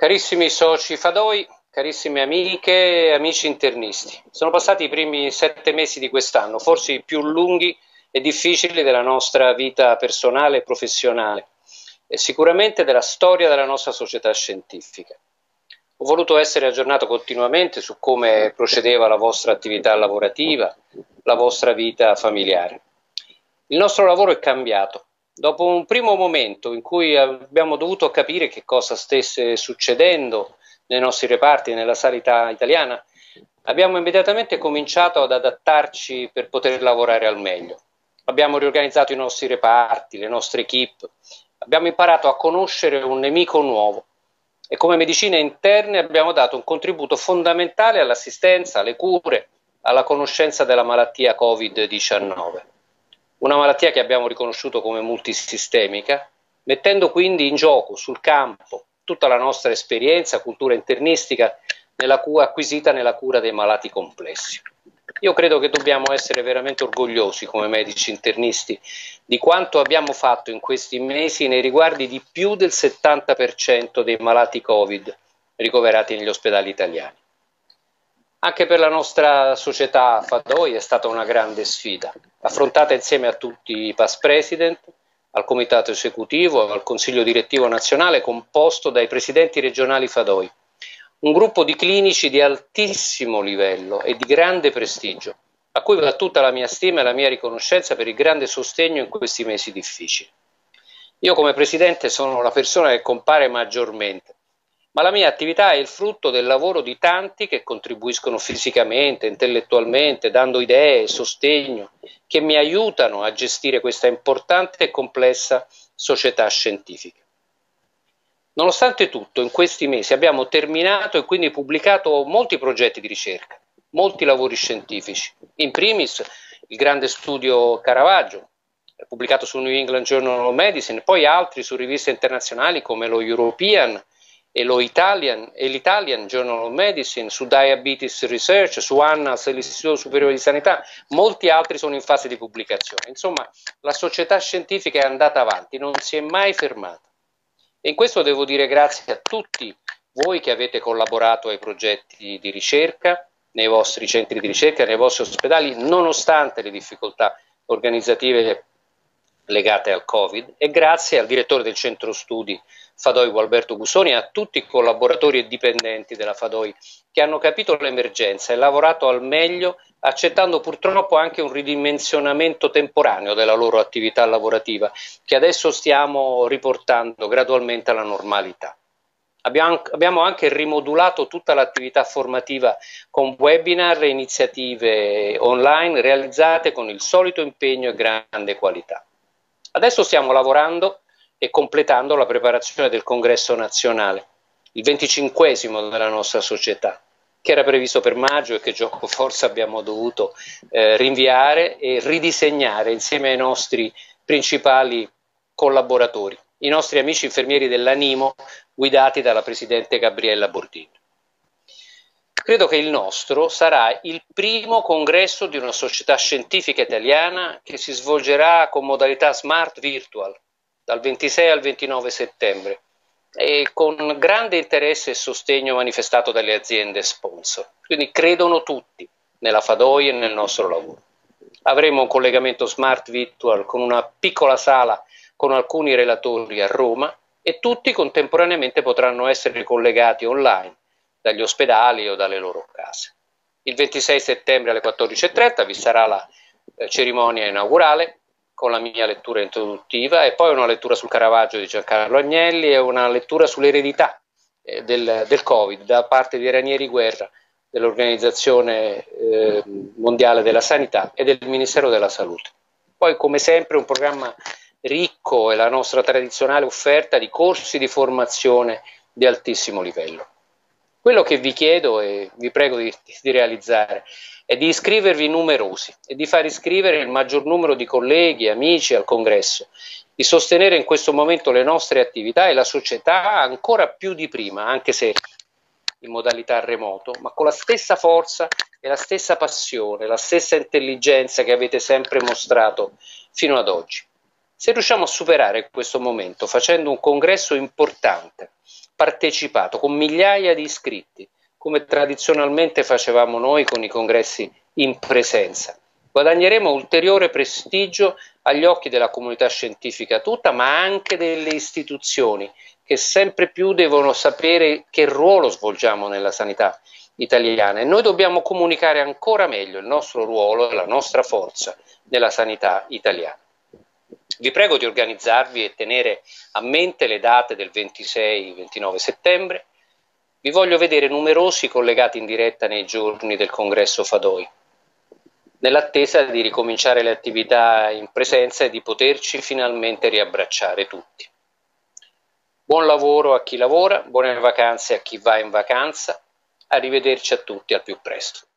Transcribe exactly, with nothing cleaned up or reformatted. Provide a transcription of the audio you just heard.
Carissimi soci Fadoi, carissime amiche e amici internisti, sono passati i primi sette mesi di quest'anno, forse i più lunghi e difficili della nostra vita personale e professionale e sicuramente della storia della nostra società scientifica. Ho voluto essere aggiornato continuamente su come procedeva la vostra attività lavorativa, la vostra vita familiare. Il nostro lavoro è cambiato. Dopo un primo momento in cui abbiamo dovuto capire che cosa stesse succedendo nei nostri reparti, nella sanità italiana, abbiamo immediatamente cominciato ad adattarci per poter lavorare al meglio. Abbiamo riorganizzato i nostri reparti, le nostre equip, abbiamo imparato a conoscere un nemico nuovo e come medicine interne abbiamo dato un contributo fondamentale all'assistenza, alle cure, alla conoscenza della malattia Covid diciannove. Una malattia che abbiamo riconosciuto come multisistemica, mettendo quindi in gioco sul campo tutta la nostra esperienza, cultura internistica nella cura, acquisita nella cura dei malati complessi. Io credo che dobbiamo essere veramente orgogliosi come medici internisti di quanto abbiamo fatto in questi mesi nei riguardi di più del settanta per cento dei malati Covid ricoverati negli ospedali italiani. Anche per la nostra società Fadoi è stata una grande sfida, affrontata insieme a tutti i past president, al comitato esecutivo, al consiglio direttivo nazionale composto dai presidenti regionali Fadoi, un gruppo di clinici di altissimo livello e di grande prestigio, a cui va tutta la mia stima e la mia riconoscenza per il grande sostegno in questi mesi difficili. Io come presidente sono la persona che compare maggiormente, ma la mia attività è il frutto del lavoro di tanti che contribuiscono fisicamente, intellettualmente, dando idee, sostegno, che mi aiutano a gestire questa importante e complessa società scientifica. Nonostante tutto, in questi mesi abbiamo terminato e quindi pubblicato molti progetti di ricerca, molti lavori scientifici. In primis il grande studio Caravaggio, pubblicato su New England Journal of Medicine, poi altri su riviste internazionali come lo European e lo Italian e l'Italian Journal of Medicine, su Diabetes Research, su ANNAS e l'Istituto Superiore di Sanità, molti altri sono in fase di pubblicazione. Insomma, la società scientifica è andata avanti, non si è mai fermata. E in questo devo dire grazie a tutti voi che avete collaborato ai progetti di ricerca, nei vostri centri di ricerca, nei vostri ospedali, nonostante le difficoltà organizzative legate al Covid, e grazie al direttore del centro studi Fadoi Gualberto Busoni e a tutti i collaboratori e dipendenti della Fadoi che hanno capito l'emergenza e lavorato al meglio, accettando purtroppo anche un ridimensionamento temporaneo della loro attività lavorativa che adesso stiamo riportando gradualmente alla normalità. Abbiamo, abbiamo anche rimodulato tutta l'attività formativa con webinar e iniziative online realizzate con il solito impegno e grande qualità. Adesso stiamo lavorando e completando la preparazione del congresso nazionale, il venticinquesimo della nostra società, che era previsto per maggio e che gioco forza abbiamo dovuto eh, rinviare e ridisegnare insieme ai nostri principali collaboratori, i nostri amici infermieri dell'Animo guidati dalla presidente Gabriella Bordin. Credo che il nostro sarà il primo congresso di una società scientifica italiana che si svolgerà con modalità smart virtual dal ventisei al ventinove settembre e con grande interesse e sostegno manifestato dalle aziende sponsor. Quindi credono tutti nella Fadoi e nel nostro lavoro. Avremo un collegamento smart virtual con una piccola sala con alcuni relatori a Roma e tutti contemporaneamente potranno essere collegati online dagli ospedali o dalle loro case. Il ventisei settembre alle quattordici e trenta vi sarà la eh, cerimonia inaugurale con la mia lettura introduttiva e poi una lettura sul Caravaggio di Giancarlo Agnelli e una lettura sull'eredità eh, del, del Covid da parte di Ranieri Guerra, dell'Organizzazione eh, Mondiale della Sanità e del Ministero della Salute. Poi, come sempre, un programma ricco e la nostra tradizionale offerta di corsi di formazione di altissimo livello. Quello che vi chiedo e vi prego di, di realizzare è di iscrivervi numerosi e di far iscrivere il maggior numero di colleghi e amici al congresso, di sostenere in questo momento le nostre attività e la società ancora più di prima, anche se in modalità remoto, ma con la stessa forza e la stessa passione, la stessa intelligenza che avete sempre mostrato fino ad oggi. Se riusciamo a superare questo momento facendo un congresso importante, partecipato con migliaia di iscritti, come tradizionalmente facevamo noi con i congressi in presenza. Guadagneremo ulteriore prestigio agli occhi della comunità scientifica tutta, ma anche delle istituzioni, che sempre più devono sapere che ruolo svolgiamo nella sanità italiana, e noi dobbiamo comunicare ancora meglio il nostro ruolo e la nostra forza nella sanità italiana. Vi prego di organizzarvi e tenere a mente le date del ventisei ventinove settembre. Vi voglio vedere numerosi collegati in diretta nei giorni del congresso Fadoi, nell'attesa di ricominciare le attività in presenza e di poterci finalmente riabbracciare tutti. Buon lavoro a chi lavora, buone vacanze a chi va in vacanza, arrivederci a tutti al più presto.